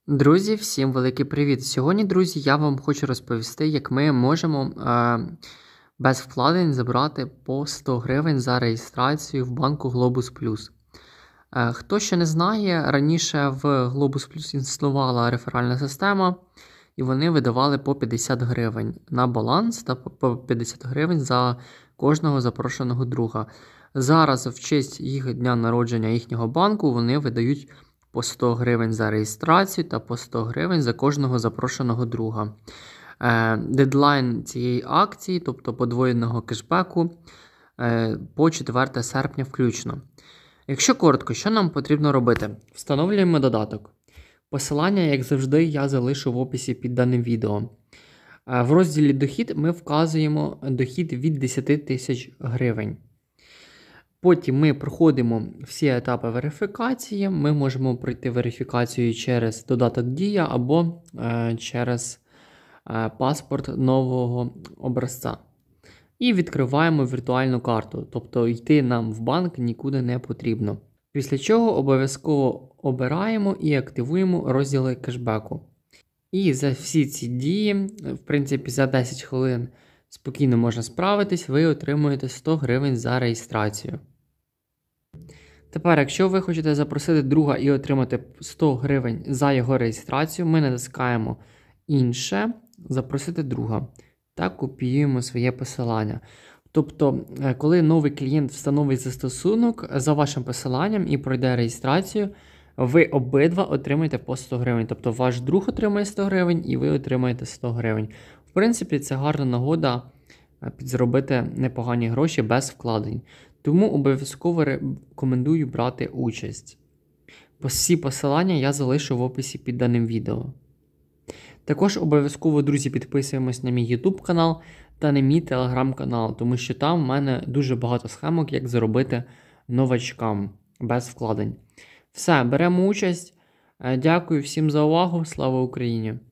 Друзі, всім великий привіт! Сьогодні, друзі, я вам хочу розповісти, як ми можемо без вкладень забрати по 100 гривень за реєстрацію в банку Globus Plus. Хто ще не знає, раніше в Globus Plus існувала реферальна система, і вони видавали по 50 гривень на баланс та по 50 гривень за кожного запрошеного друга. Зараз, в честь їх дня народження їхнього банку, вони видають по 100 гривень за реєстрацію та по 100 гривень за кожного запрошеного друга. Дедлайн цієї акції, тобто подвоєного кешбеку, по 4 серпня включно. Якщо коротко, що нам потрібно робити? Встановлюємо додаток. Посилання, як завжди, я залишу в описі під даним відео. В розділі «Дохід» ми вказуємо дохід від 10 тисяч гривень. Потім ми проходимо всі етапи верифікації. Ми можемо пройти верифікацію через додаток Дія або через паспорт нового образця. І відкриваємо віртуальну карту, тобто йти нам в банк нікуди не потрібно. Після чого обов'язково обираємо і активуємо розділи кешбеку. І за всі ці дії, в принципі, за 10 хвилин спокійно можна справитись, ви отримуєте 100 гривень за реєстрацію. Тепер, якщо ви хочете запросити друга і отримати 100 гривень за його реєстрацію, ми натискаємо «Інше», «Запросити друга» та копіюємо своє посилання. Тобто, коли новий клієнт встановить застосунок за вашим посиланням і пройде реєстрацію, ви обидва отримаєте по 100 гривень. Тобто, ваш друг отримає 100 гривень і ви отримаєте 100 гривень. В принципі, це гарна нагода підзаробити непогані гроші без вкладень. Тому обов'язково рекомендую брати участь. Всі посилання я залишу в описі під даним відео. Також обов'язково, друзі, підписуємось на мій YouTube канал та на мій Telegram канал, тому що там в мене дуже багато схемок, як заробити новачкам без вкладень. Все, беремо участь. Дякую всім за увагу. Слава Україні!